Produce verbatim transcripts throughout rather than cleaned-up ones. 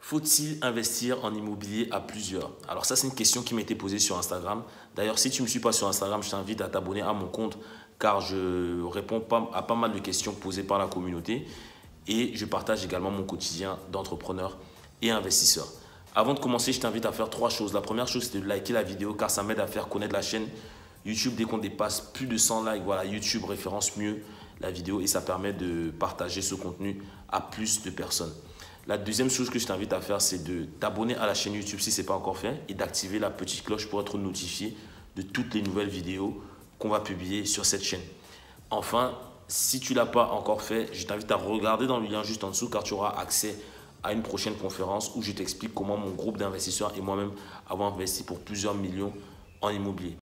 Faut-il investir en immobilier à plusieurs? Alors ça, c'est une question qui m'a été posée sur Instagram. D'ailleurs, si tu ne me suis pas sur Instagram, je t'invite à t'abonner à mon compte car je réponds pas, à pas mal de questions posées par la communauté et je partage également mon quotidien d'entrepreneur et investisseur. Avant de commencer, je t'invite à faire trois choses. La première chose, c'est de liker la vidéo car ça m'aide à faire connaître la chaîne YouTube. Dès qu'on dépasse plus de cent likes, voilà, YouTube référence mieux la vidéo et ça permet de partager ce contenu à plus de personnes. La deuxième chose que je t'invite à faire, c'est de t'abonner à la chaîne YouTube si ce n'est pas encore fait et d'activer la petite cloche pour être notifié de toutes les nouvelles vidéos qu'on va publier sur cette chaîne. Enfin, si tu ne l'as pas encore fait, je t'invite à regarder dans le lien juste en dessous car tu auras accès à une prochaine conférence où je t'explique comment mon groupe d'investisseurs et moi-même avons investi pour plusieurs millions en immobilier.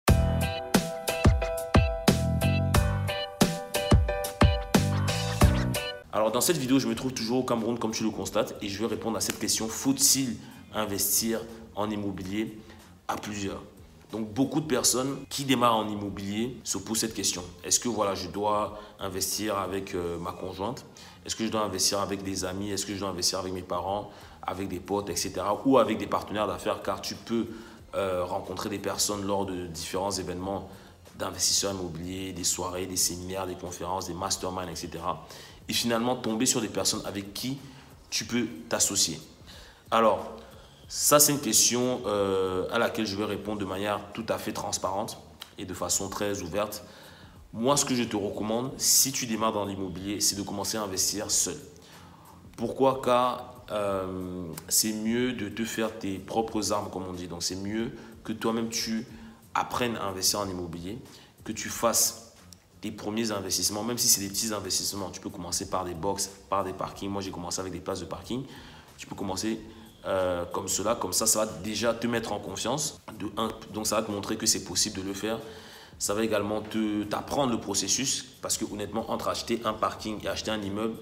Alors dans cette vidéo, je me trouve toujours au Cameroun comme tu le constates et je vais répondre à cette question: faut-il investir en immobilier à plusieurs? Donc beaucoup de personnes qui démarrent en immobilier se posent cette question. Est-ce que voilà, je dois investir avec euh, ma conjointe? Est-ce que je dois investir avec des amis? Est-ce que je dois investir avec mes parents, avec des potes, et cetera. Ou avec des partenaires d'affaires, car tu peux euh, rencontrer des personnes lors de différents événements d'investisseurs immobiliers, des soirées, des séminaires, des conférences, des masterminds, et cetera. Et finalement tomber sur des personnes avec qui tu peux t'associer. Alors, ça c'est une question euh, à laquelle je vais répondre de manière tout à fait transparente et de façon très ouverte. Moi, ce que je te recommande, si tu démarres dans l'immobilier, c'est de commencer à investir seul. Pourquoi? Car euh, c'est mieux de te faire tes propres armes, comme on dit. Donc, c'est mieux que toi-même tu apprennes à investir en immobilier, que tu fasses tes premiers investissements, même si c'est des petits investissements. Tu peux commencer par des box, par des parkings. Moi, j'ai commencé avec des places de parking. Tu peux commencer euh, comme cela. Comme ça, ça va déjà te mettre en confiance. De un, donc, ça va te montrer que c'est possible de le faire. Ça va également t'apprendre le processus. Parce que honnêtement, entre acheter un parking et acheter un immeuble,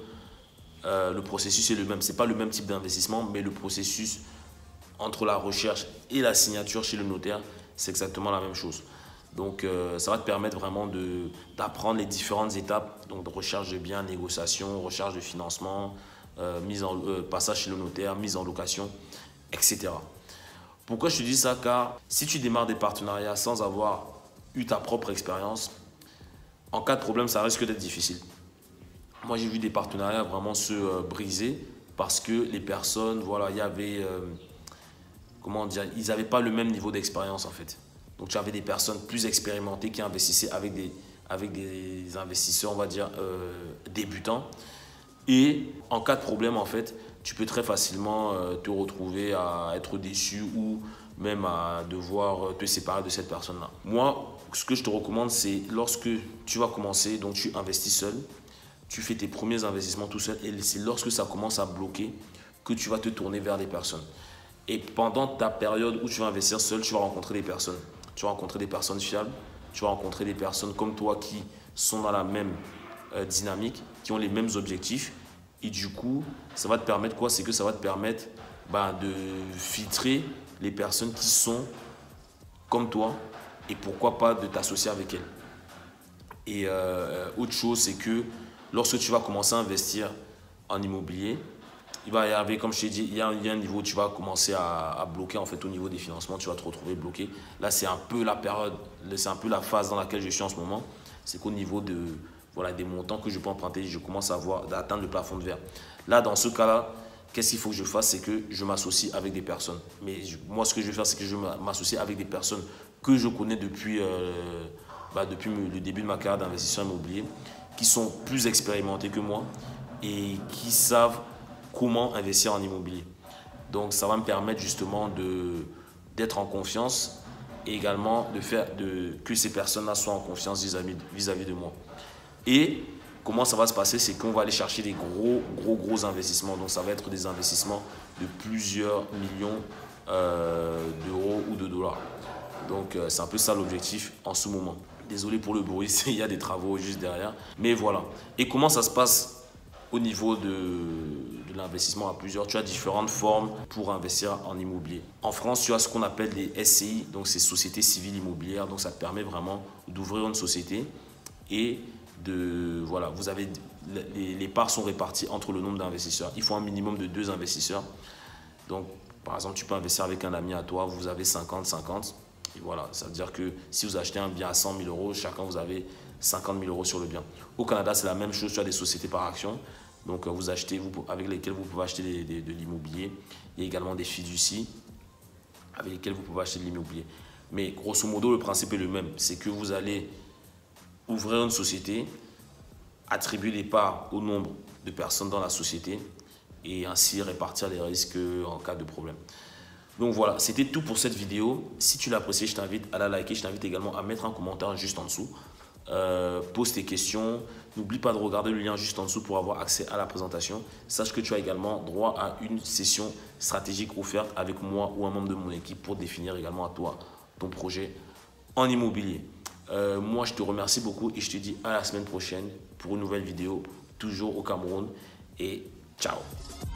euh, le processus est le même. Ce n'est pas le même type d'investissement, mais le processus entre la recherche et la signature chez le notaire, c'est exactement la même chose. Donc, euh, ça va te permettre vraiment d'apprendre les différentes étapes, donc de recherche de biens, négociation, recherche de financement, euh, mise en, euh, passage chez le notaire, mise en location, et cetera. Pourquoi je te dis ça? Car si tu démarres des partenariats sans avoir eu ta propre expérience, en cas de problème, ça risque d'être difficile. Moi, j'ai vu des partenariats vraiment se euh, briser parce que les personnes, voilà, il y avait, euh, comment dire, ils n'avaient pas le même niveau d'expérience en fait. Donc, tu avais des personnes plus expérimentées qui investissaient avec des, avec des investisseurs, on va dire, euh, débutants. Et en cas de problème, en fait, tu peux très facilement euh, te retrouver à être déçu ou même à devoir te séparer de cette personne-là. Moi, ce que je te recommande, c'est lorsque tu vas commencer, donc tu investis seul, tu fais tes premiers investissements tout seul et c'est lorsque ça commence à bloquer que tu vas te tourner vers des personnes. Et pendant ta période où tu vas investir seul, tu vas rencontrer des personnes. Tu vas rencontrer des personnes fiables, tu vas rencontrer des personnes comme toi qui sont dans la même euh, dynamique, qui ont les mêmes objectifs. Et du coup, ça va te permettre quoi? C'est que ça va te permettre bah, de filtrer les personnes qui sont comme toi et pourquoi pas de t'associer avec elles. Et euh, autre chose, c'est que lorsque tu vas commencer à investir en immobilier, il va y avoir, comme je t'ai dit, il y, a, il y a un niveau où tu vas commencer à, à bloquer en fait au niveau des financements, tu vas te retrouver bloqué. Là, c'est un peu la période, c'est un peu la phase dans laquelle je suis en ce moment. C'est qu'au niveau de, voilà, des montants que je peux emprunter, je commence à voir, à atteindre le plafond de verre. Là, dans ce cas-là, qu'est-ce qu'il faut que je fasse? C'est que je m'associe avec des personnes. Mais je, moi, ce que je vais faire, c'est que je m'associe avec des personnes que je connais depuis, euh, bah, depuis le début de ma carrière d'investisseur immobilier, qui sont plus expérimentés que moi et qui savent comment investir en immobilier. Donc, ça va me permettre justement d'être en confiance et également de faire de, que ces personnes-là soient en confiance vis-à-vis vis-à-vis de moi. Et comment ça va se passer? C'est qu'on va aller chercher des gros, gros, gros investissements. Donc, ça va être des investissements de plusieurs millions euh, d'euros ou de dollars. Donc, euh, c'est un peu ça l'objectif en ce moment. Désolé pour le bruit, il y a des travaux juste derrière. Mais voilà. Et comment ça se passe au niveau de, de l'investissement à plusieurs? Tu as différentes formes pour investir en immobilier. En France, tu as ce qu'on appelle des S C I, donc c'est Sociétés Civiles Immobilières. Donc, ça te permet vraiment d'ouvrir une société et de, voilà, vous avez, les, les parts sont réparties entre le nombre d'investisseurs. Il faut un minimum de deux investisseurs. Donc, par exemple, tu peux investir avec un ami à toi, vous avez cinquante cinquante. Et voilà, ça veut dire que si vous achetez un bien à cent mille euros, chacun vous avez cinquante mille euros sur le bien. Au Canada, c'est la même chose, tu as des sociétés par action. Donc, vous achetez, vous, avec lesquelles vous pouvez acheter des, des, de l'immobilier. Il y a également des fiducies avec lesquelles vous pouvez acheter de l'immobilier. Mais grosso modo, le principe est le même. C'est que vous allez ouvrir une société, attribuer des parts au nombre de personnes dans la société et ainsi répartir les risques en cas de problème. Donc voilà, c'était tout pour cette vidéo. Si tu l'as apprécié, je t'invite à la liker. Je t'invite également à mettre un commentaire juste en dessous. Euh, pose tes questions. N'oublie pas de regarder le lien juste en dessous pour avoir accès à la présentation. Sache que tu as également droit à une session stratégique offerte avec moi ou un membre de mon équipe pour définir également à toi ton projet en immobilier. Euh, moi, je te remercie beaucoup et je te dis à la semaine prochaine pour une nouvelle vidéo, toujours au Cameroun. Et ciao!